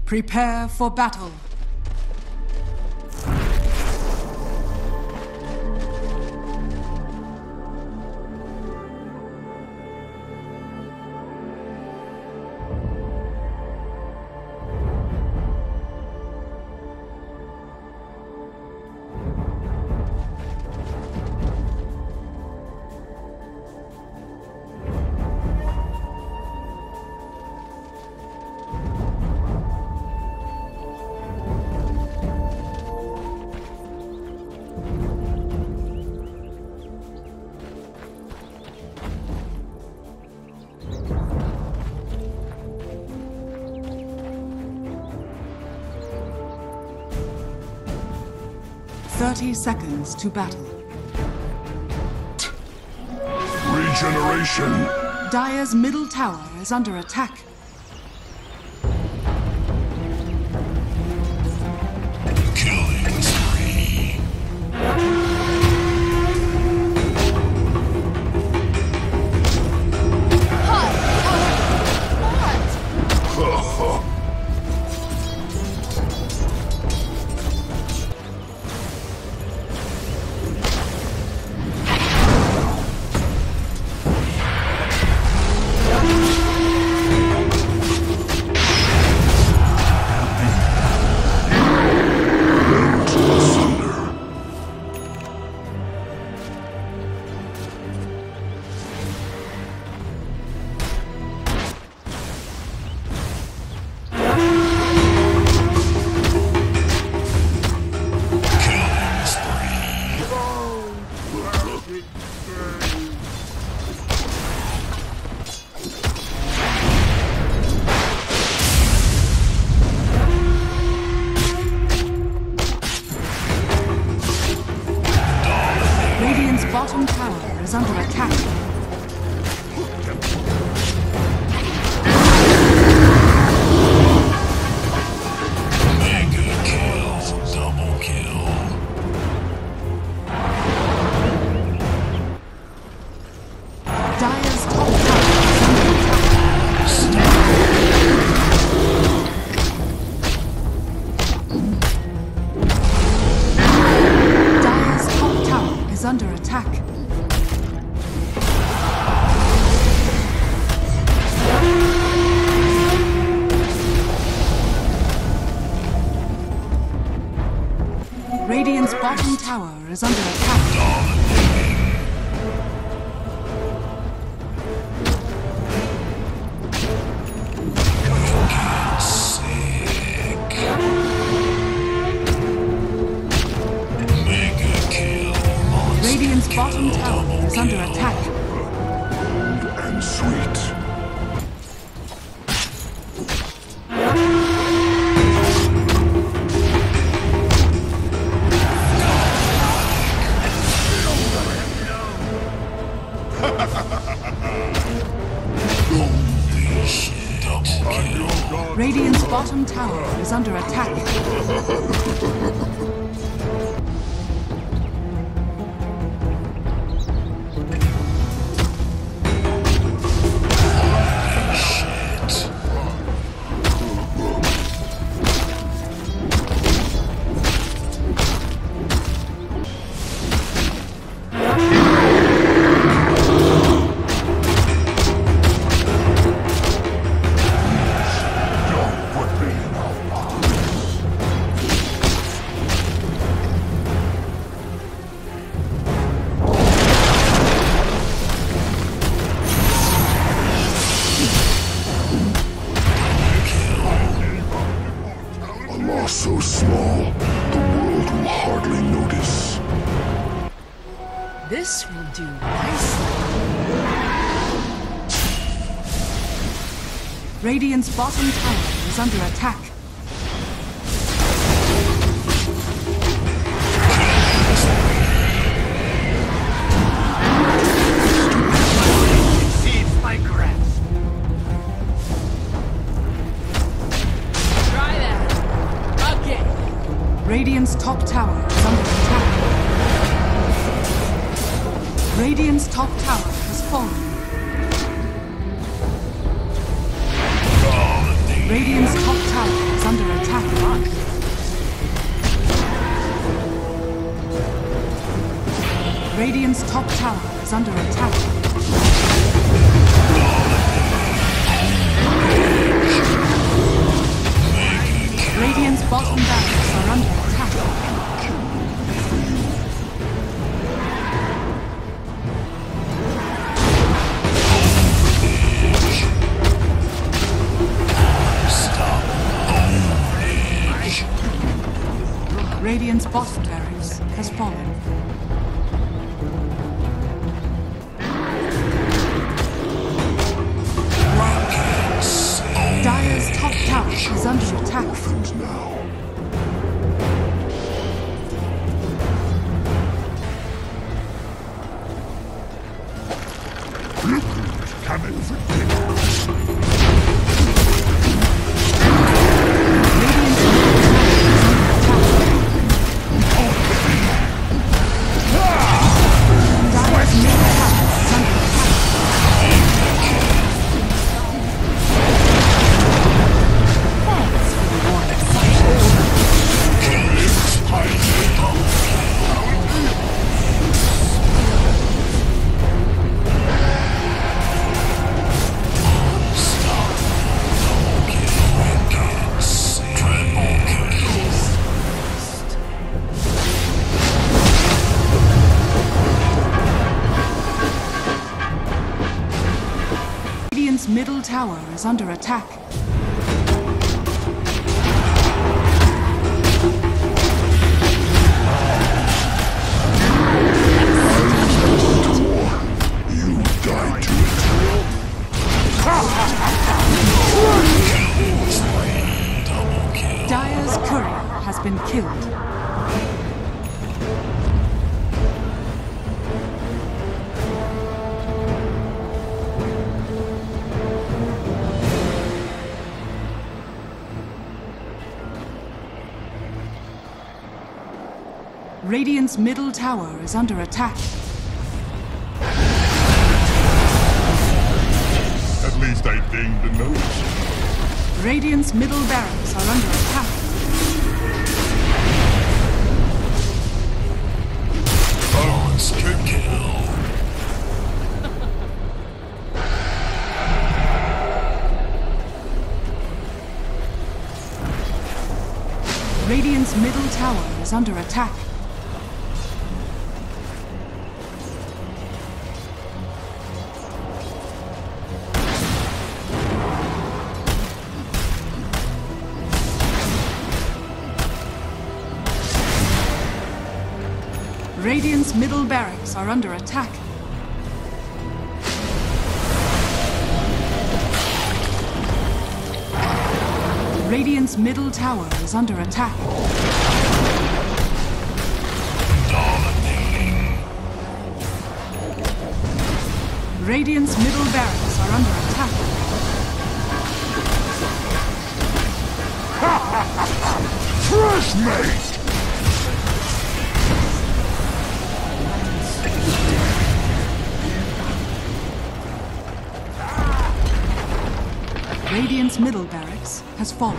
Prepare for battle. Seconds to battle. Regeneration! Dire's middle tower is under attack. Killing spree. Bottom tower is under attack. Mega kill, double kill. Dire's top tower is under attack. Dire's top tower is under attack. Radiant's bottom tower is under attack. Radiant's bottom tower is under attack. Bold and sweet. Holy shit. Double kill. Radiant's bottom tower is under attack. So small, the world will hardly notice. This will do nicely. Radiant's bottom tower is under attack. Exceeds my grasp. Try that. Again. Radiant's top tower is under attack. Radiant's top tower has fallen. Radiant's top tower is under Radiant's top tower is under attack. Radiant's bottom barracks are under attack. Radiant's bottom barracks has fallen. Dire's top tower is under attack. Now. Coming for Radiant's middle tower is under attack. you died to it. Double kill. Dire's courier has been killed. Radiant's middle tower is under attack. At least I deigned to notice. Radiant's middle barracks are under attack. Monster kill. Radiant's middle tower is under attack. Radiant's middle barracks are under attack. Radiant's middle tower is under attack. Dominating. Radiant's middle barracks are under attack. Fresh mate! Radiant's middle barracks has fallen.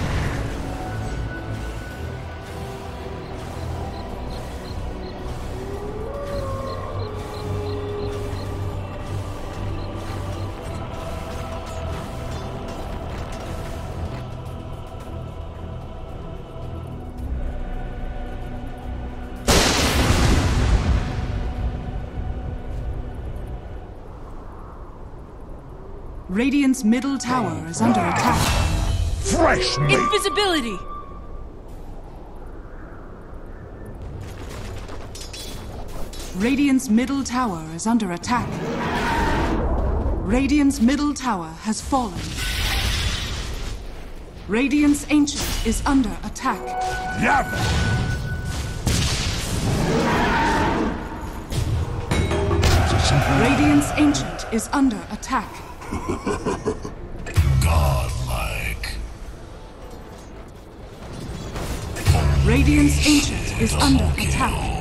Radiant's middle tower is under attack. Fresh mate! Invisibility! Radiant's middle tower is under attack. Radiant's middle tower has fallen. Radiant's ancient is under attack. Yab! Radiant's ancient is under attack. Godlike. Radiant's ancient is under attack.